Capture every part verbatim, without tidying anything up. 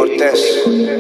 Cortés.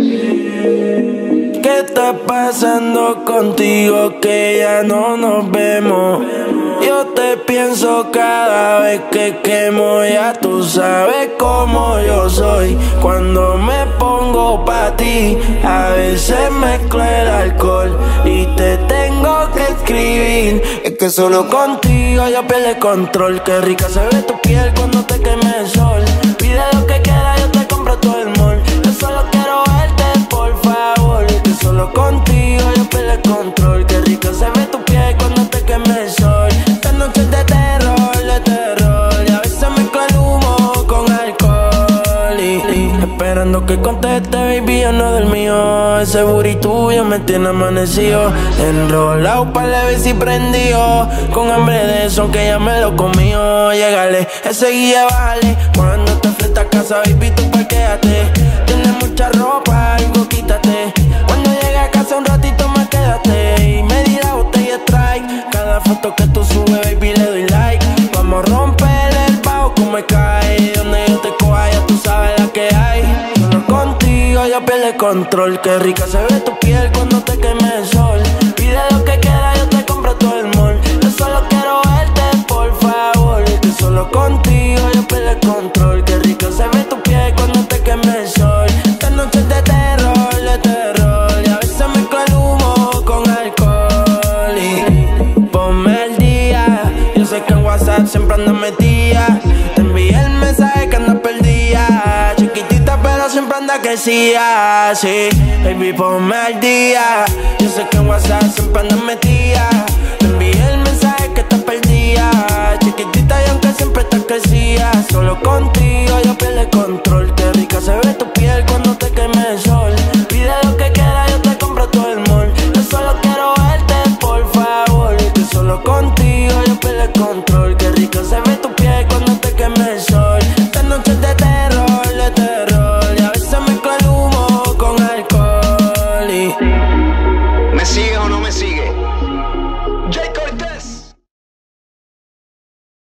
¿Qué está pasando contigo que ya no nos vemos? Yo te pienso cada vez que quemo, ya tú sabes cómo yo soy. Cuando me pongo pa' ti, a veces mezclo el alcohol y te tengo que escribir. Es que solo contigo yo pierdo el control. Qué rica se ve tu piel cuando te queme el sol. Pide lo que quieras, yo te compro todo el mall. Yo solo quiero verte, por favor. Es que solo contigo yo pierdo el control. Qué rica se ve tu piel cuando te queme el sol. Esta noche es de terror, de terror. Y a veces mezclo el humo con alcohol y, y esperando que conteste, baby, yo no del mío. Ese booty tuyo me tiene amanecido, enrolado pa' la vez y prendido, con hambre de eso que ya me lo comió. Llegale, ese guía, bájale. Cuando te frente a casa, baby, tú parquéate. Tienes mucha ropa, algo quítate. Cuando llegue a casa un ratito más quédate. Y me dirá botella strike. Cada foto que tú subes, baby, le doy like. Vamos a romper el bajo como me cae. Donde yo te coja, ya tú sabes la que hay. Solo contigo yo pierdo el control. Qué rica se ve tu piel cuando te queme el sol. Pide lo que quieras, yo te compro todo el mall. Yo solo quiero verte, por favor. Que solo contigo yo pierdo el control. Qué rica se ve tu piel cuando te queme el sol. Esta noche es de terror, de terror. Y a veces mezclo el humo con alcohol y ponme el día. Yo sé que en WhatsApp siempre andas metida. Te envié el mensaje que andas perdida. Chiquitita pero siempre anda crecida. Sí, baby, ponme al día. Yo sé que en WhatsApp siempre andas metida. Te envié el mensaje que estás perdida. Chiquitita y aunque siempre estás crecida. Solo contigo yo pierdo el control.